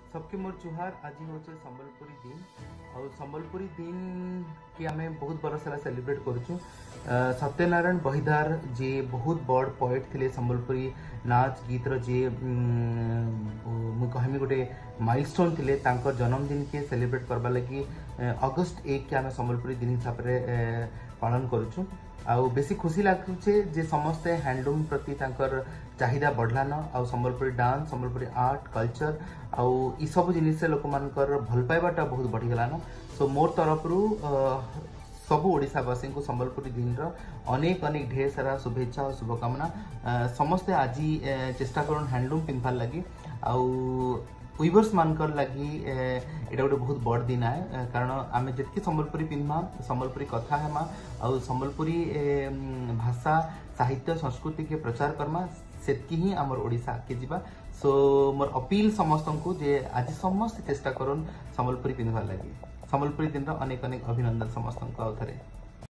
सबके मोर जुहार। आज हूँ संबलपुरी दिन और संबलपुरी दिन की आम बहुत बरस है सेलिब्रेट करुचु। सत्यनारायण बहिदार जे बहुत बड़ पोएट थे संबलपुरी नाच गीत जे मुझे कहमी गोटे माइलस्टोन थे जन्मदिन के सेलिब्रेट करवा लगी अगस्ट 1 के आम संबलपुरी दिन हिसाब से पालन करुचु। आउ बेसी खुशी लगुचे जे समस्ते हैंडलूम प्रति चाहिदा बढ़लान आउ Sambalpuri dance Sambalpuri art culture आउ ई सब जिनिस लोक मानकर भल पाइबाटा बहुत बढ़ीगलान। सो मोर तरफ सबू ओडिशावासी को संबलपुरी दिन अनेक अनेक ढेर सारा शुभेच्छा और शुभकामना। समस्ते आज चेष्टा कर हैंडलूम पिंधार लगी आउ वीवर्स मानकर लगी एटा गोटे बहुत बड़ दिन है कारण आम जितकी संबलपुरी पिंधा संबलपुरी कथा हेमा आउ संबलपुरी भाषा साहित्य संस्कृति के प्रचार करमा सेतकी ही आमर ओडिशा आगे जीवा। सो मोर अपील समस्त को जे आज समस्त चेष्टा करन संबलपुरी पिंधार लगी। संबलपुरी दिन अनेक अनेक अभिनंदन समस्त को।